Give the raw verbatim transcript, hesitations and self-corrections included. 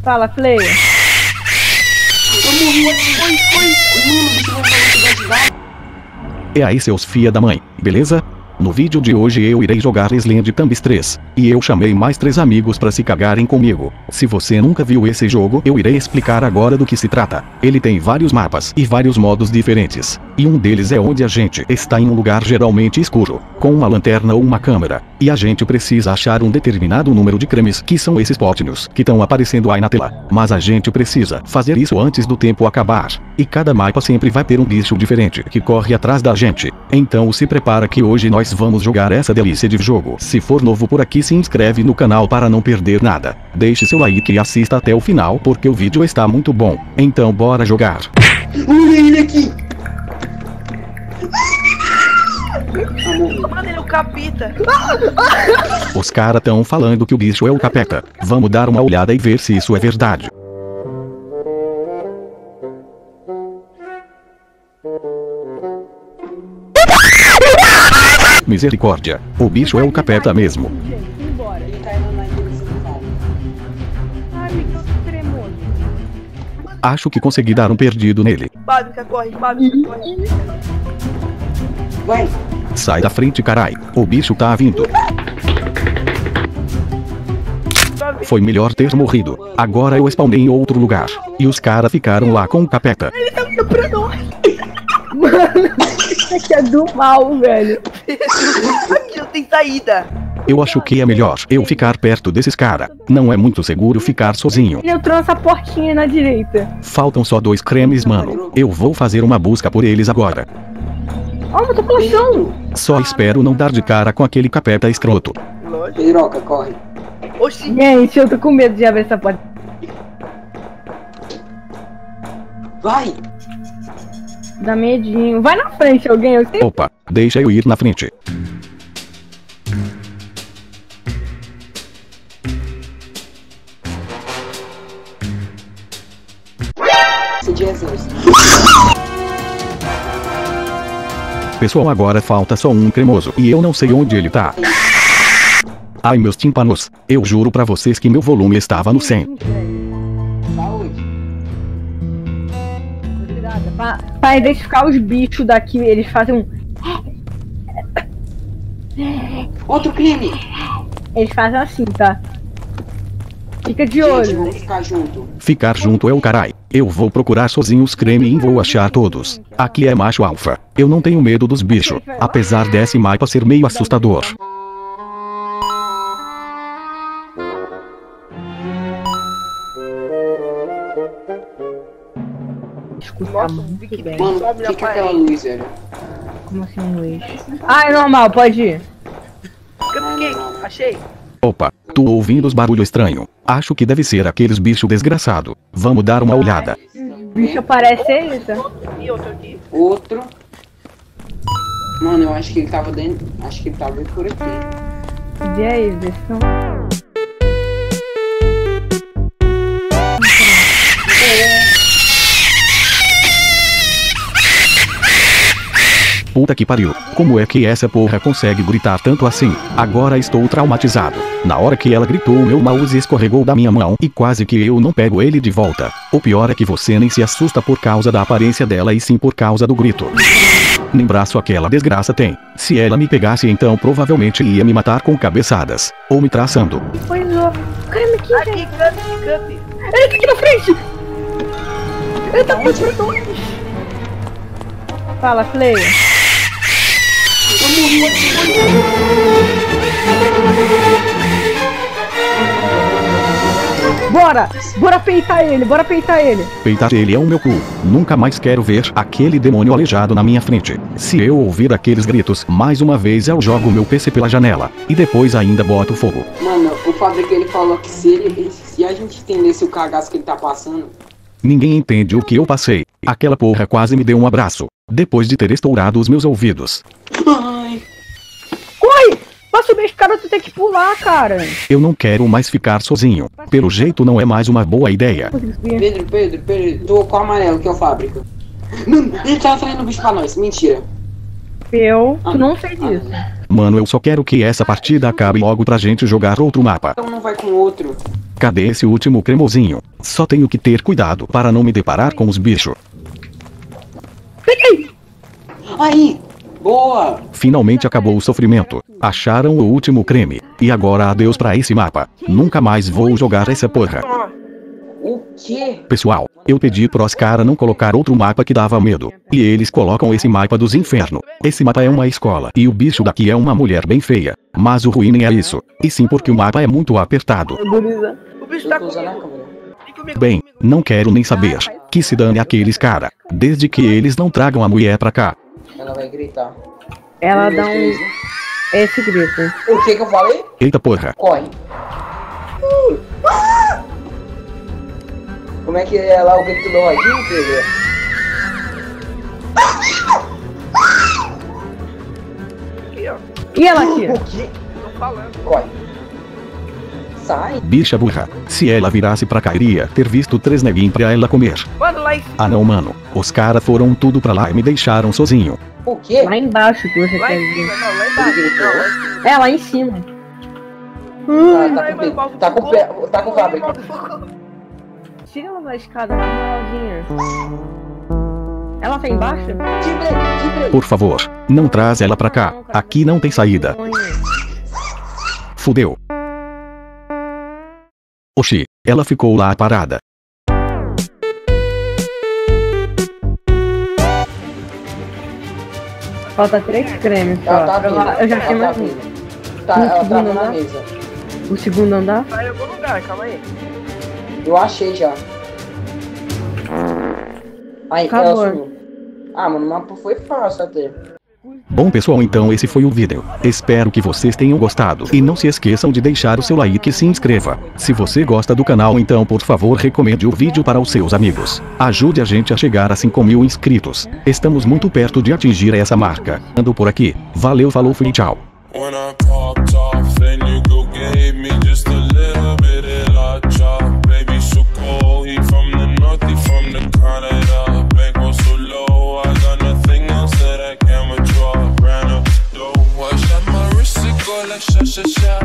Fala, player. Eu morri. Oi, oi. Mano, deixa eu ver o que. E aí, seus fia da mãe, beleza? No vídeo de hoje eu irei jogar Sland Thumbs três, e eu chamei mais três amigos pra se cagarem comigo. Se você nunca viu esse jogo, eu irei explicar agora do que se trata. Ele tem vários mapas e vários modos diferentes, e um deles é onde a gente está em um lugar geralmente escuro, com uma lanterna ou uma câmera, e a gente precisa achar um determinado número de cremes, que são esses potinhos que estão aparecendo aí na tela. Mas a gente precisa fazer isso antes do tempo acabar, e cada mapa sempre vai ter um bicho diferente que corre atrás da gente. Então se prepara que hoje nós vamos jogar essa delícia de jogo. Se for novo por aqui, se inscreve no canal para não perder nada. Deixe seu like e assista até o final porque o vídeo está muito bom. Então bora jogar. Olha ele aqui. Mano, ele é o capeta. Os caras tão falando que o bicho é o capeta. Vamos dar uma olhada e ver se isso é verdade. Misericórdia, o bicho é o capeta mesmo. Acho que consegui dar um perdido nele. Fábrica, corre, fábrica, corre. Vai. Sai da frente, carai. O bicho tá vindo. Foi melhor ter morrido. Agora eu spawnei em outro lugar. E os caras ficaram lá com o capeta. Ele tá vindo pra nós. Mano, isso aqui é do mal, velho. Aqui não tem saída. Eu acho que é melhor eu ficar perto desses caras. Não é muito seguro ficar sozinho. Ele entrou nessa portinha na direita. Faltam só dois cremes, mano. Eu vou fazer uma busca por eles agora. Ó, oh, eu tô colocando. Só espero não dar de cara com aquele capeta escroto. Pedroca, corre. Oxi. Gente, eu tô com medo de abrir essa porta. Vai. Dá medinho. Vai na frente, alguém. Eu sei. Opa, deixa eu ir na frente. Jesus. Pessoal, agora falta só um cremoso e eu não sei onde ele tá. Ai, meus tímpanos, eu juro pra vocês que meu volume estava no cem. Pra, pra identificar os bichos daqui, eles fazem um... Outro crime. Eles fazem assim, tá? Fica de Gente, olho. vamos ficar junto. Ficar junto é o carai. Eu vou procurar sozinho os creme e vou achar todos. Aqui é macho alfa. Eu não tenho medo dos bichos, apesar desse mapa ser meio assustador. Escuta muito bem. Mano, fica aquela luz, velho. Como assim, Luiz? Ah, é normal, pode ir. Cupcake, achei. Opa, tô ouvindo os barulhos estranhos. Acho que deve ser aqueles bichos desgraçados. Vamos dar uma olhada. O bicho parece ele, tá? E outro aqui. Outro. Mano, eu acho que ele tava dentro. Acho que ele tava por aqui. E aí, vê se não... Puta que pariu, como é que essa porra consegue gritar tanto assim? Agora estou traumatizado. Na hora que ela gritou, meu mouse escorregou da minha mão e quase que eu não pego ele de volta. O pior é que você nem se assusta por causa da aparência dela e sim por causa do grito. Nem braço aquela desgraça tem. Se ela me pegasse então provavelmente ia me matar com cabeçadas. Ou me traçando. Pois ó. Caramba, aqui, Aqui, gente. cup, cup. Ele tá aqui na frente. Ele tá por nós. Fala, player. Eu morri. Bora! Bora peitar ele, bora peitar ele. Peitar ele é o meu cu. Nunca mais quero ver aquele demônio aleijado na minha frente. Se eu ouvir aqueles gritos, mais uma vez eu jogo meu P C pela janela. E depois ainda boto fogo. Mano, o fato é que ele falou que se ele. Se a gente entendesse o cagaço que ele tá passando. Ninguém entende o que eu passei. Aquela porra quase me deu um abraço. Depois de ter estourado os meus ouvidos. Ai. Corre! Pra subir a escada tu tem que pular, cara. Eu não quero mais ficar sozinho. Pelo jeito não é mais uma boa ideia. Pedro, Pedro, Pedro, tô com o amarelo, que é o fábrica. Mano, ele tá atraindo o bicho pra nós, mentira. Eu, tu não fez isso. Mano, eu só quero que essa partida acabe logo pra gente jogar outro mapa. Então não vai com outro. Cadê esse último cremosinho? Só tenho que ter cuidado para não me deparar com os bichos. Aí! Boa! Finalmente acabou o sofrimento. Acharam o último creme. E agora adeus pra esse mapa. Nunca mais vou jogar essa porra. O quê? Pessoal, eu pedi pros cara não colocar outro mapa que dava medo. E eles colocam esse mapa dos infernos. Esse mapa é uma escola. E o bicho daqui é uma mulher bem feia. Mas o ruim nem é isso. E sim porque o mapa é muito apertado. O bicho tá Eu tô usando a comigo. câmera. Vem comigo. Bem, não quero nem saber. Que se dane aqueles cara. Desde que eles não tragam a mulher pra cá. Ela vai gritar. Ela Um, dá dois, um. três, né? Esse grito. O que que eu falei? Eita porra. Corre. Uh, ah! Como é que é lá o grito do Rodinho, filho? Aqui, ó. E ela aqui? O quê? Tô falando. Corre. Sai. Bicha burra. Se ela virasse pra cá iria ter visto três neguinhos pra ela comer. Mano, lá em Ah não, mano. Os cara foram tudo pra lá e me deixaram sozinho. O quê? Lá embaixo que você Lá quer em dizer. cima, não, lá Ele embaixo. gritou. Não, lá em cima. É, lá em cima. Tá, tá Ai, com mano, pe- mal tá com focou. pe- tá com Ai, fábrica. mal focou. Tira ela da escada, na moralzinha. Ela tá embaixo? Tibre, tibre. Por favor, não traz ela pra cá. Aqui não tem saída. Fudeu. Oxi, ela ficou lá parada. Falta três cremes só. Ela tá Pra vindo. lá- Eu já Ela tinha tá mais um. vindo. Tá, No ela segundo tava na andar? mesa. O segundo andar? Tá em algum lugar, calma aí. Eu achei já. Aí, Acabou. ela sumiu. Ah, mano, o mapa foi fácil até. Bom pessoal, então esse foi o vídeo. Espero que vocês tenham gostado. E não se esqueçam de deixar o seu like e se inscreva. Se você gosta do canal, então por favor recomende o vídeo para os seus amigos. Ajude a gente a chegar a cinco mil inscritos. Estamos muito perto de atingir essa marca. Ando por aqui. Valeu, falou, fui, tchau. When I popped off and you go gave me just a little bit of la chop. Baby so cold, he from the north, he from the Canada. Bank was so low, I got nothing else that I can withdraw. Ran up the dough, I shot my wrist, it go like sha sha sha.